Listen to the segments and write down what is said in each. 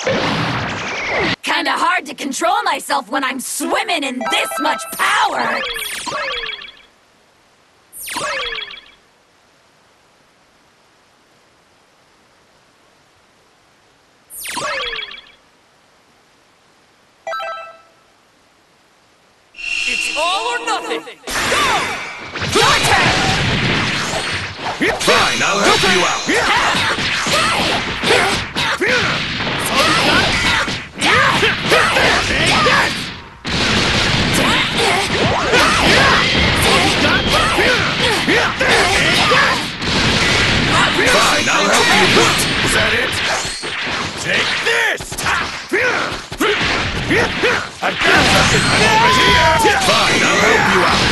Kinda hard to control myself when I'm swimming in this much power! It's all or nothing! Go! Your turn! Fine, I'll help you out. Fine, I'll help you. Is that it? Take this! I've got something over here! Fine, I'll help you out.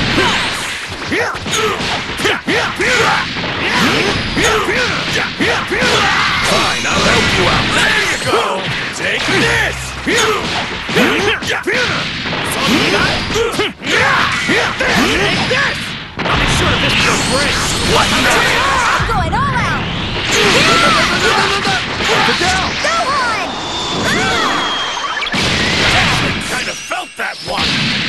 Fine, I'll help you out. There you go! Take this! Take this! I'll be sure to miss your break! What the? I'm going all out! Put it down! Go on! Kinda felt that one!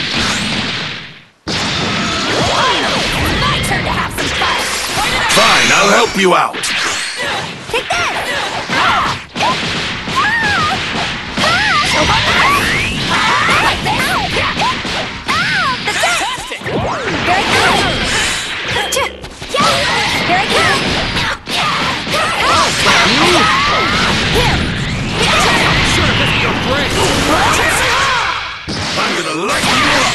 It's my turn to have some fun! Fine, I'll help you out. Take this! Fantastic! Very good! Very good! I'll be sure to miss your break! I'm gonna light you up!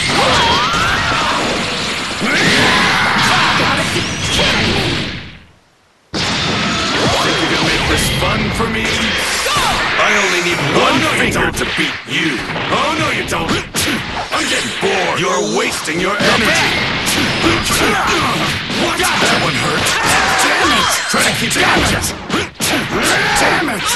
Think you can make this fun for me? I only need one finger to beat you. Oh, no you don't. I'm getting bored. You're wasting your energy. What? That one hurt. Damn it! Try to keep it out. Damn it!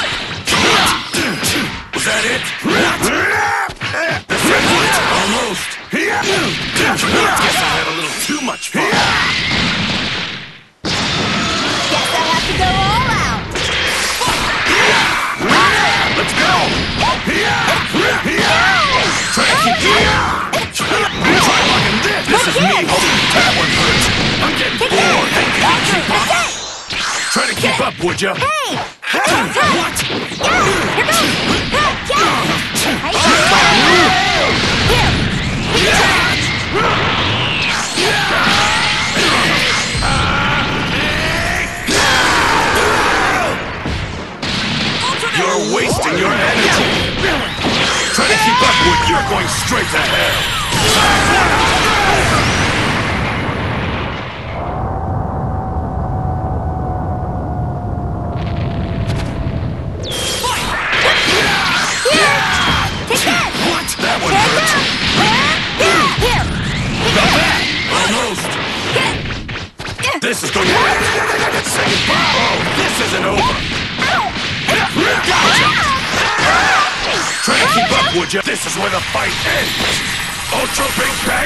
Was that it? That's it. Almost. Guess I had a little too much fun. Guess I have to go all out! Let's go! Try to keep you out! Try blocking this! This is me holding that one hurts! I'm getting bored! Hey, can you keep up? Try to keep up, would ya? Hey! What? Here You're wasting your energy! Try to keep up, would you're going straight to hell! What? That one hurt! Almost! This is going to... Say goodbye! Oh, this isn't over! Gotcha! Try to keep up, would you? This is where the fight ends! Ultra Big Bang!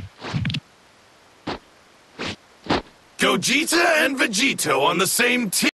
Gogeta and Vegito on the same team!